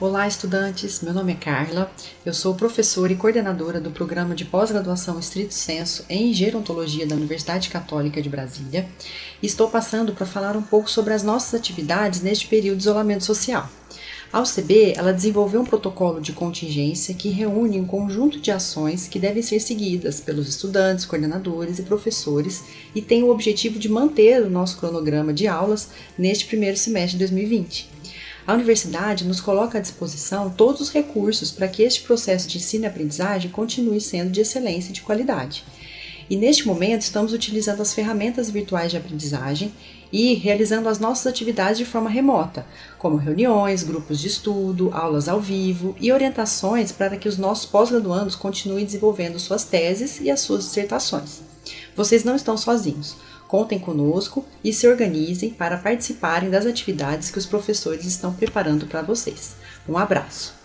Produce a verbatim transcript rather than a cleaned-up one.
Olá, estudantes! Meu nome é Carla, eu sou professora e coordenadora do programa de pós-graduação Estrito Sensu em Gerontologia da Universidade Católica de Brasília e estou passando para falar um pouco sobre as nossas atividades neste período de isolamento social. A U C B ela desenvolveu um protocolo de contingência que reúne um conjunto de ações que devem ser seguidas pelos estudantes, coordenadores e professores e tem o objetivo de manter o nosso cronograma de aulas neste primeiro semestre de dois mil e vinte. A universidade nos coloca à disposição todos os recursos para que este processo de ensino e aprendizagem continue sendo de excelência e de qualidade. E neste momento estamos utilizando as ferramentas virtuais de aprendizagem e realizando as nossas atividades de forma remota, como reuniões, grupos de estudo, aulas ao vivo e orientações para que os nossos pós-graduandos continuem desenvolvendo suas teses e as suas dissertações. Vocês não estão sozinhos. Contem conosco e se organizem para participarem das atividades que os professores estão preparando para vocês. Um abraço!